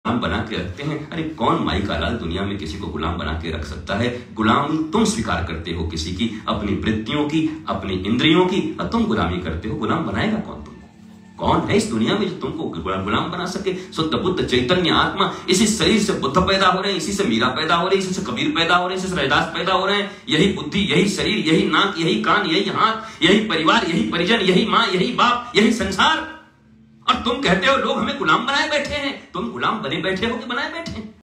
बना के रखते हैं। अरे कौन माई का लाल दुनिया में किसी को गुलाम बना के रख सकता है? गुलामी तुम स्वीकार करते हो किसी की, अपनी वृत्तियों की, अपनी इंद्रियों की, और तुम गुलामी करते हो। गुलाम बनाएगा कौन तुमको? कौन है इस दुनिया में जो तुमको गुलाम बना सके? शुद्ध बुद्ध चैतन्य आत्मा, इसी शरीर से बुद्ध पैदा हो रहे हैं, इसी से मीरा पैदा हो रही है, इसी से कबीर पैदा हो रहे हैं, इसी से रैदास पैदा हो रहे हैं। यही बुद्धि, यही शरीर, यही नाक, यही कान, यही हाथ, यही परिवार, यही परिजन, यही माँ, यही बाप, यही संसार। और तुम कहते हो लोग हमें गुलाम बनाए बैठे हैं। तुम गुलाम बने बैठे हो कि बनाए बैठे हैं?